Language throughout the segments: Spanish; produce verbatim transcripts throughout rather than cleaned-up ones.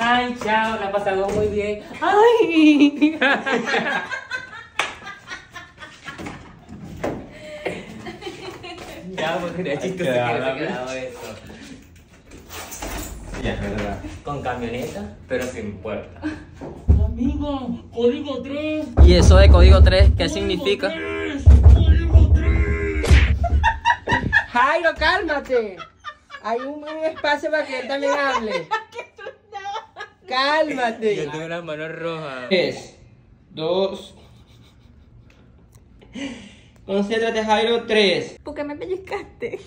Ay, chao, la pasamos muy bien. Ay. Ya, porque era chistoso que hubiese quedado eso. Ya, es verdad. Con camioneta, pero sin puerta. Amigo, código tres. ¿Y eso de código tres qué significa? Código tres. Jairo, cálmate. Hay un, un espacio para que él también hable. Cálmate. Yo tengo las manos rojas. Tres, dos. Concéntrate, Jairo, tres. ¿Por qué me pellizcaste?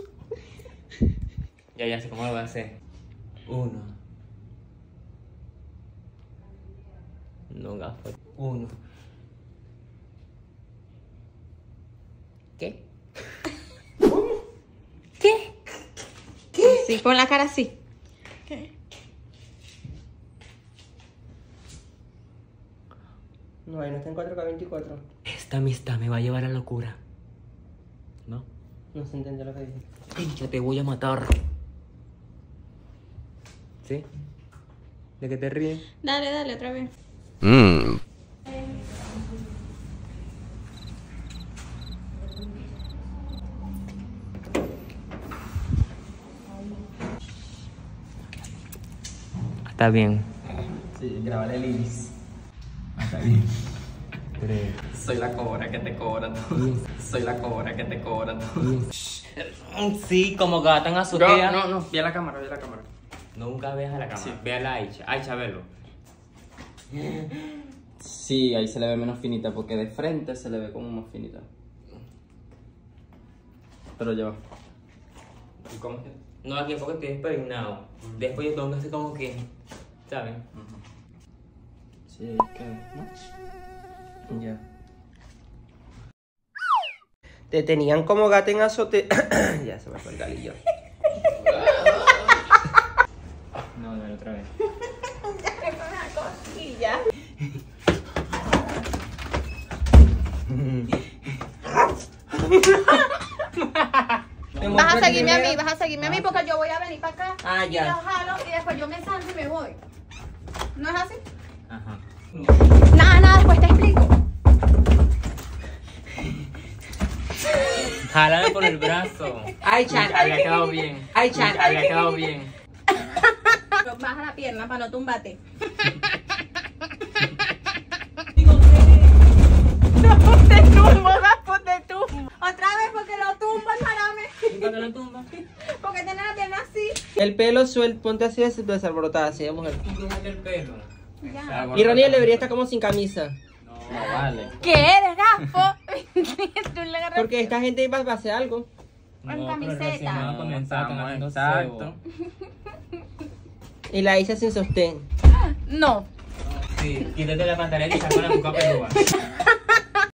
Ya, ya sé cómo lo voy a hacer. Uno. No, gafo. Uno. ¿Qué? ¿Qué? ¿Qué? Sí, pon la cara así. ¿Qué? No, ahí no está en cuatro K veinticuatro. Esta amistad me va a llevar a la locura. ¿No? No se entendió lo que dije. Ay, ya te voy a matar. ¿Sí? ¿De qué te ríes? Dale, dale, otra vez. Mmm. Está bien. Sí, grabale el iris. Está bien. Tres. Soy la cobra que te cobra todo. Soy la cobra que te cobra todo. Sí, como gata en azotea. No, no, no. Ve a la cámara, ve a la cámara. Nunca veas a la cámara. Sí. Ve a la Aicha. Aicha, velo. Sí, ahí se le ve menos finita porque de frente se le ve como más finita. Pero ya va. ¿Y cómo es que? No, aquí porque estoy despeinado. Después yo tengo que hacer como que, ¿saben? Sí, que ¿no? Ya. Te tenían como gato en azote. Ya se me fue el galillo. No, dale otra vez. Una cosquilla. Vas a seguirme a mí, vas a seguirme a mí porque yo voy a venir para acá. Ah, y ya. yo jalo y después yo me salgo y me voy. ¿No es así? Ajá. Nada, nada, después te explico. Jálame por el brazo. Ay, Chan. Había quedado bien. Ay, Chan. Había quedado bien. Baja la pierna para no tumbarte. No te tumbo, Gaspo, te tumbo. Otra vez porque lo tumbo, parame. ¿Y cuando lo tumba? Porque tiene la pierna así. El pelo suelto, ponte así, desalborotada, así, mujer. Tú tumbaste el pelo. Ya. Y Ronnie debería estar como sin camisa. No, vale. ¿Qué eres, Gaspo? Tú le agarras- Porque esta gente iba a hacer algo. En camiseta. No, comenzamos, exacto. Y la hice sin sostén. No. Sí, quítate la pantaleta y saca la boca peluda.